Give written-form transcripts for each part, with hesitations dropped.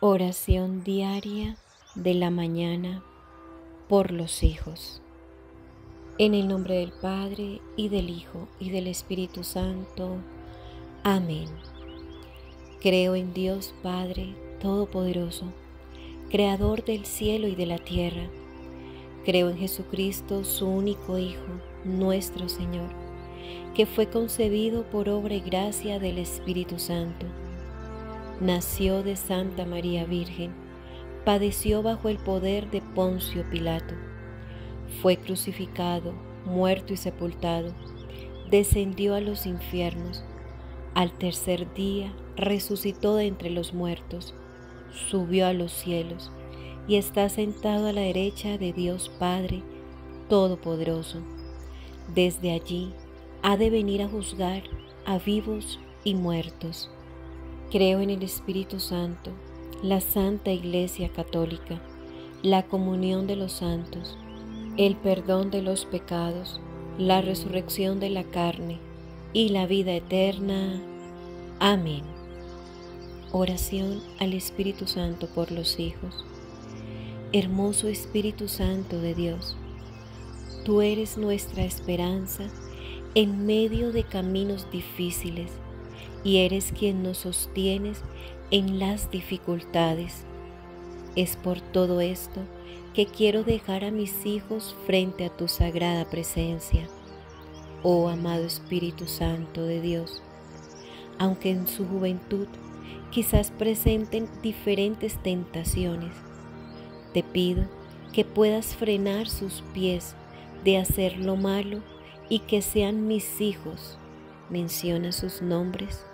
Oración diaria de la mañana por los hijos. En el nombre del Padre, y del Hijo, y del Espíritu Santo. Amén. Creo en Dios Padre Todopoderoso, Creador del cielo y de la tierra. Creo en Jesucristo, su único Hijo, nuestro Señor, que fue concebido por obra y gracia del Espíritu Santo. Nació de Santa María Virgen, padeció bajo el poder de Poncio Pilato, fue crucificado, muerto y sepultado, descendió a los infiernos, al tercer día resucitó de entre los muertos, subió a los cielos y está sentado a la derecha de Dios Padre Todopoderoso. Desde allí ha de venir a juzgar a vivos y muertos. Creo en el Espíritu Santo, la Santa Iglesia Católica, la comunión de los santos, el perdón de los pecados, la resurrección de la carne y la vida eterna. Amén. Oración al Espíritu Santo por los hijos. Hermoso Espíritu Santo de Dios, tú eres nuestra esperanza en medio de caminos difíciles, y eres quien nos sostienes en las dificultades. Es por todo esto que quiero dejar a mis hijos frente a tu sagrada presencia, oh amado Espíritu Santo de Dios. Aunque en su juventud quizás presenten diferentes tentaciones, te pido que puedas frenar sus pies de hacer lo malo y que sean mis hijos. Menciona sus nombres.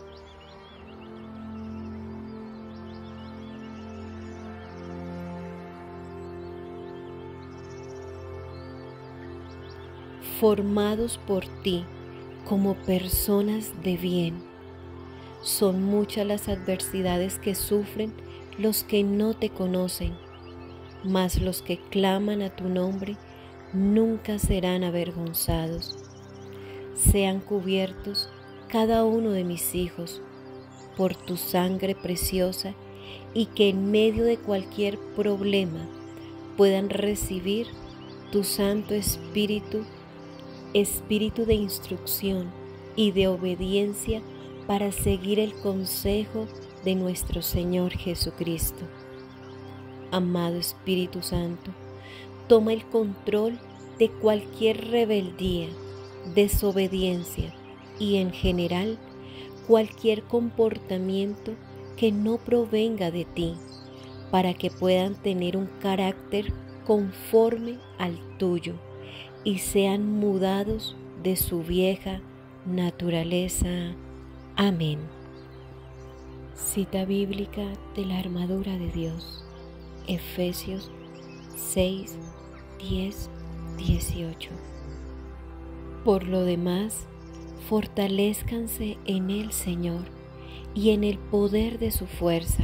Formados por ti como personas de bien. Son muchas las adversidades que sufren los que no te conocen, mas los que claman a tu nombre nunca serán avergonzados. Sean cubiertos cada uno de mis hijos por tu sangre preciosa, y que en medio de cualquier problema puedan recibir tu Santo Espíritu, Espíritu de instrucción y de obediencia para seguir el consejo de nuestro Señor Jesucristo. Amado Espíritu Santo, toma el control de cualquier rebeldía, desobediencia y en general cualquier comportamiento que no provenga de ti, para que puedan tener un carácter conforme al tuyo y sean mudados de su vieja naturaleza. Amén. Cita bíblica de la armadura de Dios. Efesios 6, 10, 18. Por lo demás, fortalézcanse en el Señor y en el poder de su fuerza.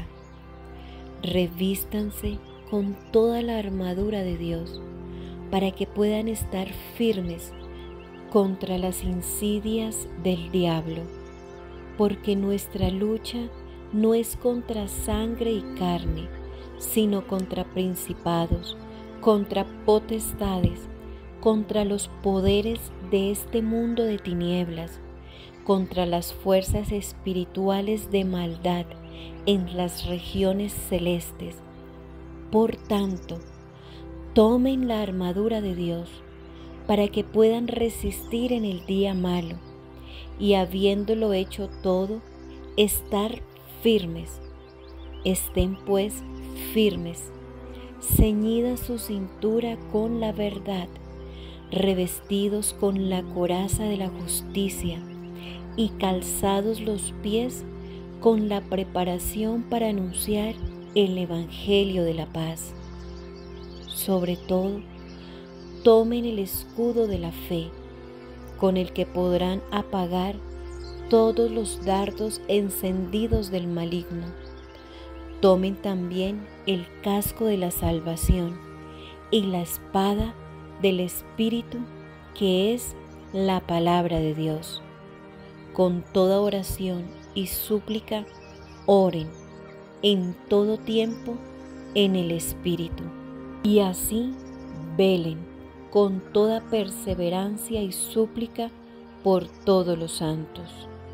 Revístanse con toda la armadura de Dios, para que puedan estar firmes contra las insidias del diablo, porque nuestra lucha no es contra sangre y carne, sino contra principados, contra potestades, contra los poderes de este mundo de tinieblas, contra las fuerzas espirituales de maldad en las regiones celestes. Por tanto, tomen la armadura de Dios para que puedan resistir en el día malo, y habiéndolo hecho todo, estar firmes. Estén pues firmes, ceñida su cintura con la verdad, revestidos con la coraza de la justicia y calzados los pies con la preparación para anunciar el Evangelio de la paz. Sobre todo, tomen el escudo de la fe, con el que podrán apagar todos los dardos encendidos del maligno. Tomen también el casco de la salvación y la espada del Espíritu, que es la palabra de Dios. Con toda oración y súplica, oren en todo tiempo en el Espíritu, y así velen con toda perseverancia y súplica por todos los santos.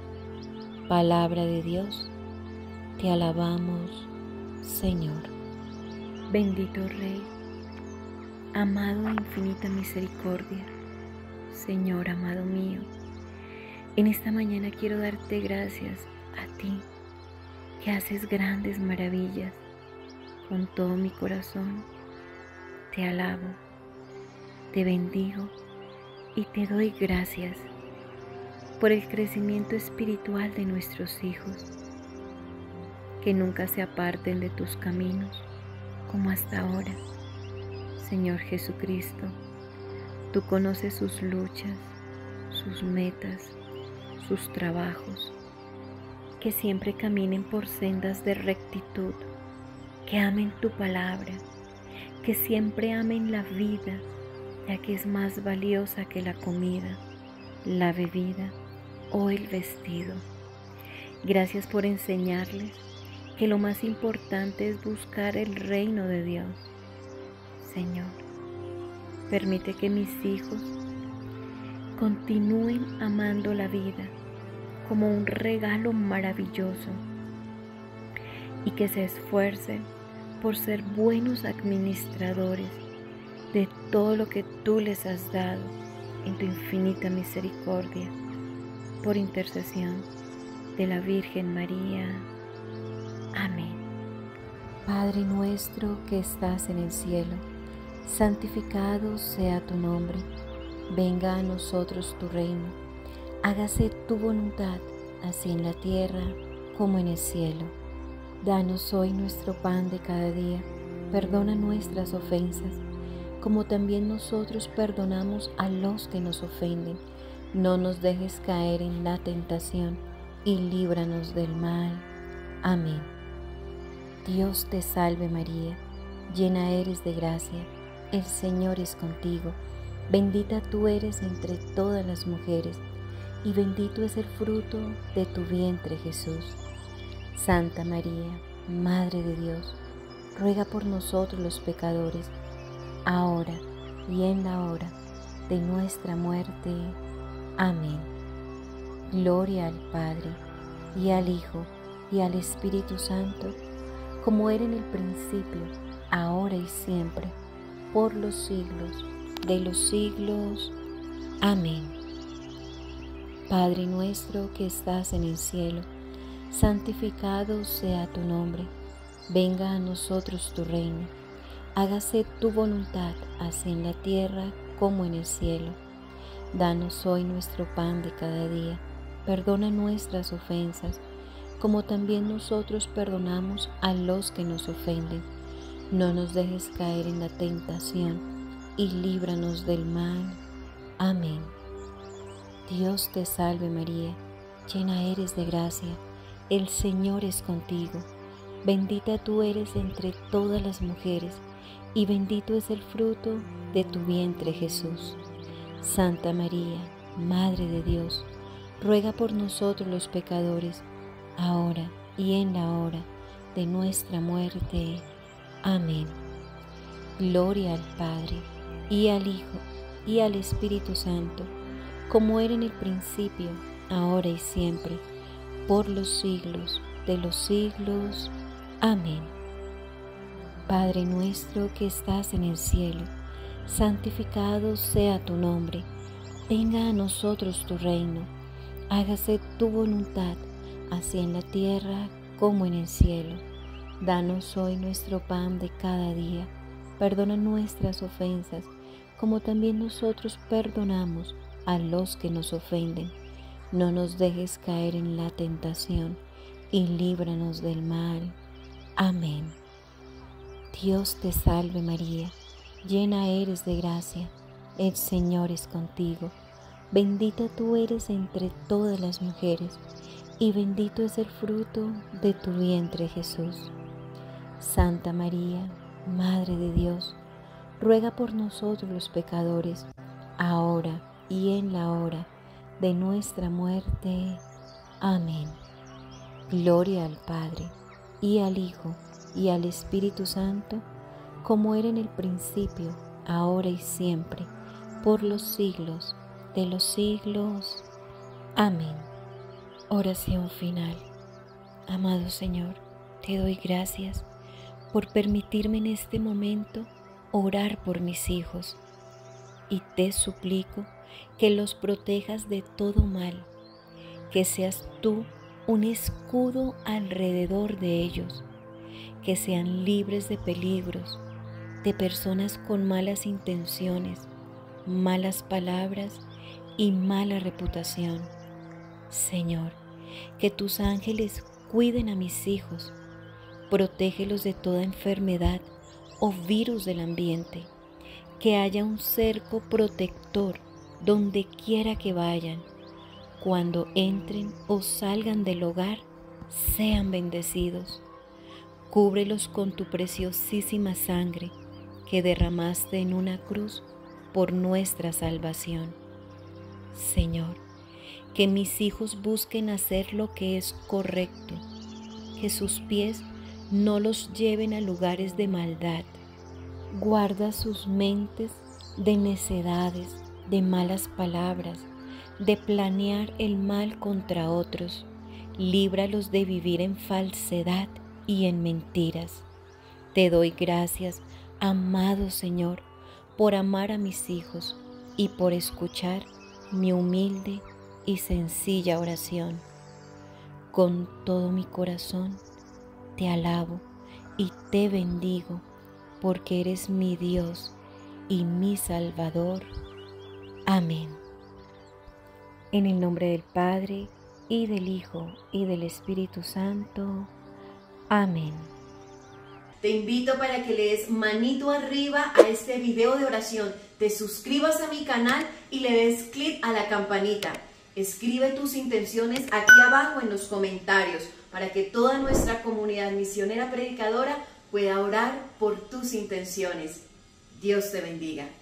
Palabra de Dios, te alabamos, Señor. Bendito Rey, amado de infinita misericordia, Señor amado mío, en esta mañana quiero darte gracias a ti, que haces grandes maravillas. Con todo mi corazón te alabo, te bendigo y te doy gracias por el crecimiento espiritual de nuestros hijos, que nunca se aparten de tus caminos como hasta ahora. Señor Jesucristo, tú conoces sus luchas, sus metas, sus trabajos, que siempre caminen por sendas de rectitud, que amen tu palabra, que siempre amen la vida, ya que es más valiosa que la comida, la bebida o el vestido. Gracias por enseñarles que lo más importante es buscar el reino de Dios. Señor, permite que mis hijos continúen amando la vida como un regalo maravilloso y que se esfuercen por ser buenos administradores de todo lo que tú les has dado en tu infinita misericordia, por intercesión de la Virgen María. Amén. Padre nuestro que estás en el cielo, santificado sea tu nombre. Venga a nosotros tu reino. Hágase tu voluntad, así en la tierra como en el cielo. Danos hoy nuestro pan de cada día. Perdona nuestras ofensas, como también nosotros perdonamos a los que nos ofenden. No nos dejes caer en la tentación y líbranos del mal. Amén. Dios te salve María, llena eres de gracia, el Señor es contigo. Bendita tú eres entre todas las mujeres, y bendito es el fruto de tu vientre Jesús. Santa María, Madre de Dios, ruega por nosotros los pecadores, ahora y en la hora de nuestra muerte. Amén. Gloria al Padre, y al Hijo, y al Espíritu Santo, como era en el principio, ahora y siempre, por los siglos de los siglos. Amén. Padre nuestro que estás en el cielo, santificado sea tu nombre. Venga a nosotros tu reino. Hágase tu voluntad, así en la tierra como en el cielo. Danos hoy nuestro pan de cada día. Perdona nuestras ofensas, como también nosotros perdonamos a los que nos ofenden. No nos dejes caer en la tentación y líbranos del mal. Amén. Dios te salve María, llena eres de gracia, el Señor es contigo. Bendita tú eres entre todas las mujeres, y bendito es el fruto de tu vientre Jesús. Santa María, Madre de Dios, ruega por nosotros los pecadores, ahora y en la hora de nuestra muerte. Amén. Gloria al Padre, y al Hijo, y al Espíritu Santo, como era en el principio, ahora y siempre, por los siglos de los siglos. Amén. Padre nuestro que estás en el cielo, santificado sea tu nombre. Venga a nosotros tu reino. Hágase tu voluntad, así en la tierra como en el cielo. Danos hoy nuestro pan de cada día. Perdona nuestras ofensas, como también nosotros perdonamos a los que nos ofenden. No nos dejes caer en la tentación y líbranos del mal. Amén. Dios te salve María, llena eres de gracia, el Señor es contigo. Bendita tú eres entre todas las mujeres, y bendito es el fruto de tu vientre Jesús. Santa María, Madre de Dios, ruega por nosotros los pecadores, ahora y en la hora de nuestra muerte. Amén. Gloria al Padre, y al Hijo, y al Espíritu Santo, como era en el principio, ahora y siempre, por los siglos de los siglos. Amén. Oración final. Amado Señor, te doy gracias por permitirme en este momento orar por mis hijos, y te suplico que los protejas de todo mal, que seas tú un escudo alrededor de ellos, que sean libres de peligros, de personas con malas intenciones, malas palabras y mala reputación. Señor, que tus ángeles cuiden a mis hijos, protégelos de toda enfermedad o virus del ambiente, que haya un cerco protector donde quiera que vayan. Cuando entren o salgan del hogar, sean bendecidos. Cúbrelos con tu preciosísima sangre que derramaste en una cruz por nuestra salvación. Señor, que mis hijos busquen hacer lo que es correcto, que sus pies no los lleven a lugares de maldad. Guarda sus mentes de necedades, de malas palabras, de planear el mal contra otros. Líbralos de vivir en falsedad y en mentiras. Te doy gracias, amado Señor, por amar a mis hijos y por escuchar mi humilde y sencilla oración. Con todo mi corazón te alabo y te bendigo, porque eres mi Dios y mi Salvador. Amén. En el nombre del Padre, y del Hijo, y del Espíritu Santo. Amén. Te invito para que le des manito arriba a este video de oración, te suscribas a mi canal y le des clic a la campanita. Escribe tus intenciones aquí abajo en los comentarios para que toda nuestra comunidad misionera predicadora pueda orar por tus intenciones. Dios te bendiga.